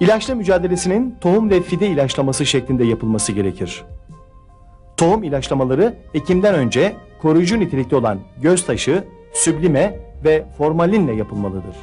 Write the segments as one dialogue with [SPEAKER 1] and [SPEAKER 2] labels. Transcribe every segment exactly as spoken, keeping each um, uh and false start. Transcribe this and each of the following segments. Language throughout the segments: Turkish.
[SPEAKER 1] İlaçla mücadelesinin tohum ve fide ilaçlaması şeklinde yapılması gerekir. Tohum ilaçlamaları ekimden önce koruyucu nitelikte olan göztaşı, süblime ve formalinle yapılmalıdır.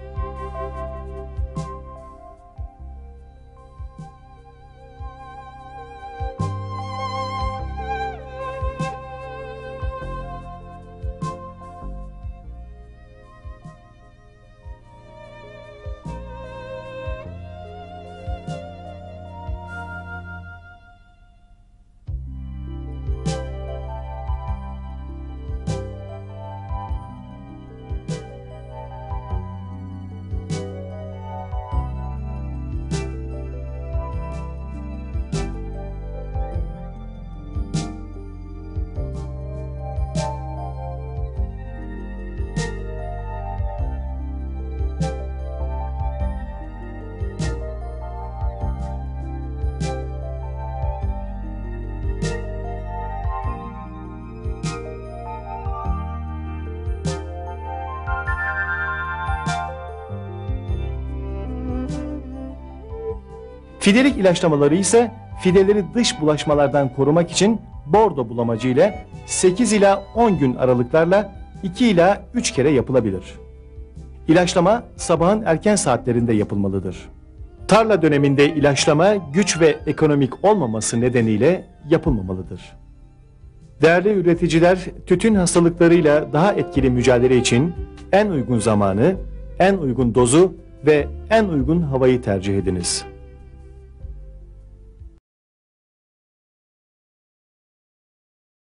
[SPEAKER 1] Fidelik ilaçlamaları ise fideleri dış bulaşmalardan korumak için bordo bulamacı ile sekiz ila on gün aralıklarla iki ila üç kere yapılabilir. İlaçlama sabahın erken saatlerinde yapılmalıdır. Tarla döneminde ilaçlama güç ve ekonomik olmaması nedeniyle yapılmamalıdır. Değerli üreticiler, tütün hastalıklarıyla daha etkili mücadele için en uygun zamanı, en uygun dozu ve en uygun havayı tercih ediniz.